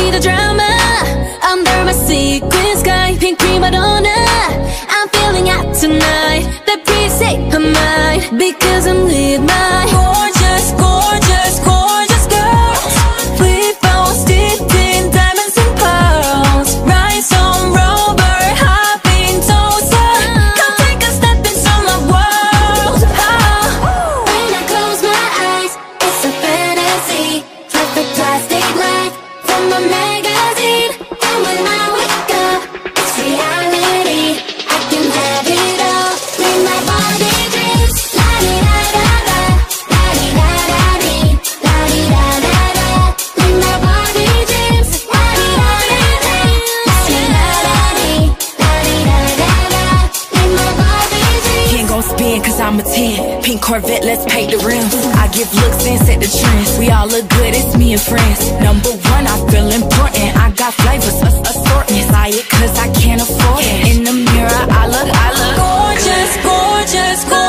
need a drama under my sequin sky. Pink prima donna, I'm feeling hot tonight. That pretty state of mind, because I'm with my gorgeous, gorgeous, gorgeous girls. We both steeped in diamonds and pearls. Rhinestone rover, hopping toaster. Come take a step into my world. When I close my eyes, it's a fantasy. Perfect plastic life from a magazine. And when I wake up, it's reality. I can have it all. Live my Barbie dreams. La di da da da, la di da da dee, la di da da da. Live my Barbie dreams. La di da da da, la di da da dee, la di da da da. Live my Barbie dreams. Can't go spin cause I'm a 10. Pink Corvette, let's paint the rims. I give looks and set the trends. We all look good, it's me and friends. Number one, I feel important. I got flavors, assortments. Buy it cause I can't afford it. In the mirror, I look Gorgeous, gorgeous, gorgeous.